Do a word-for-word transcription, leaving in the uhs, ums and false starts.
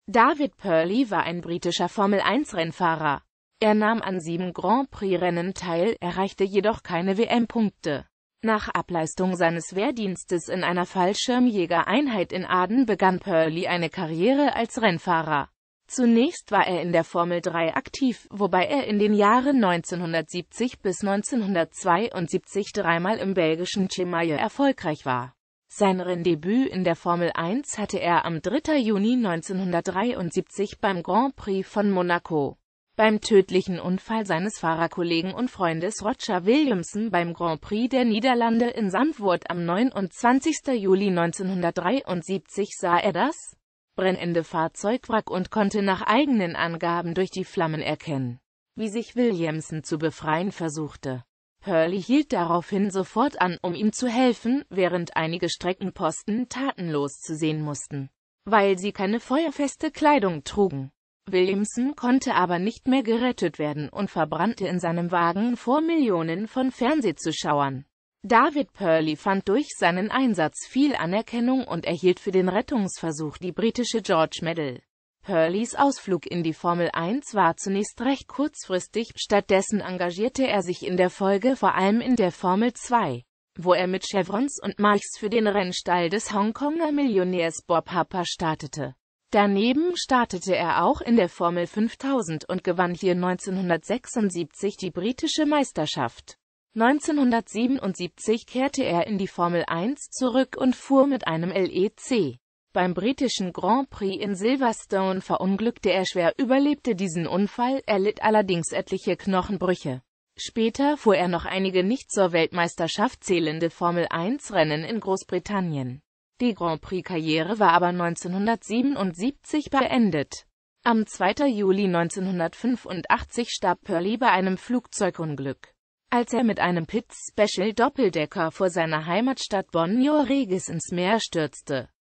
David Purley war ein britischer Formel eins Rennfahrer. Er nahm an sieben Grand Prix-Rennen teil, erreichte jedoch keine W M-Punkte. Nach Ableistung seines Wehrdienstes in einer Fallschirmjägereinheit in Aden begann Purley eine Karriere als Rennfahrer. Zunächst war er in der Formel drei aktiv, wobei er in den Jahren neunzehnhundertsiebzig bis neunzehnhundertzweiundsiebzig dreimal im belgischen Chemaille erfolgreich war. Sein Renndebüt in der Formel eins hatte er am dritten Juni neunzehnhundertdreiundsiebzig beim Grand Prix von Monaco. Beim tödlichen Unfall seines Fahrerkollegen und Freundes Roger Williamson beim Grand Prix der Niederlande in Zandvoort am neunundzwanzigsten Juli neunzehnhundertdreiundsiebzig sah er das brennende Fahrzeugwrack und konnte nach eigenen Angaben durch die Flammen erkennen, wie sich Williamson zu befreien versuchte. Purley hielt daraufhin sofort an, um ihm zu helfen, während einige Streckenposten tatenlos zu sehen mussten, weil sie keine feuerfeste Kleidung trugen. Williamson konnte aber nicht mehr gerettet werden und verbrannte in seinem Wagen vor Millionen von Fernsehzuschauern. David Purley fand durch seinen Einsatz viel Anerkennung und erhielt für den Rettungsversuch die britische George Medal. Purleys Ausflug in die Formel eins war zunächst recht kurzfristig, stattdessen engagierte er sich in der Folge vor allem in der Formel zwei, wo er mit Chevrons und Marques für den Rennstall des Hongkonger Millionärs Bob Harper startete. Daneben startete er auch in der Formel fünftausend und gewann hier neunzehnhundertsechsundsiebzig die britische Meisterschaft. neunzehnhundertsiebenundsiebzig kehrte er in die Formel eins zurück und fuhr mit einem L E C. Beim britischen Grand Prix in Silverstone verunglückte er schwer, überlebte diesen Unfall, erlitt allerdings etliche Knochenbrüche. Später fuhr er noch einige nicht zur Weltmeisterschaft zählende Formel eins Rennen in Großbritannien. Die Grand Prix-Karriere war aber neunzehnhundertsiebenundsiebzig beendet. Am zweiten Juli neunzehnhundertfünfundachtzig starb Purley bei einem Flugzeugunglück, als er mit einem Pitts Special Doppeldecker vor seiner Heimatstadt Bonne Regis ins Meer stürzte.